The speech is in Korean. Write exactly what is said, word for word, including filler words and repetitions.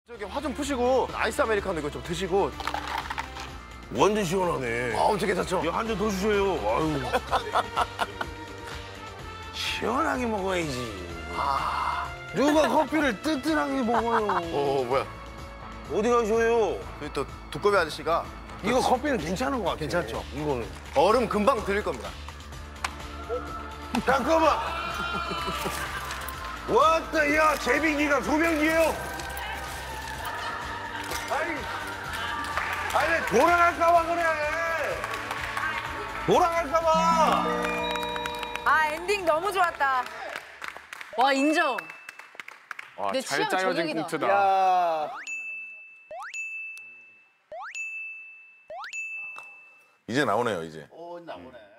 저기 화 좀 푸시고 아이스 아메리카노 이거 좀 드시고. 완전 시원하네. 아, 엄청 괜찮죠? 야, 한 잔 더 주세요. 아유. 시원하게 먹어야지. 아. 누가 커피를 뜨뜻하게 먹어요. 오, 뭐야? 어디 가셔요? 여기 또 두꺼비 아저씨가 이거 커피는 괜찮은 것 같아. 괜찮죠? 이거는. 얼음 금방 드릴 겁니다. 잠깐만. 왔다, 야, 제빙기가 소변기예요. 아니, 아니 돌아갈까봐 그래. 돌아갈까봐. 아 엔딩 너무 좋았다. 와 인정. 와, 내 잘 취향 짜여진 저격이다. 꽁트다. 야. 이제 나오네요, 이제. 오, 나오네.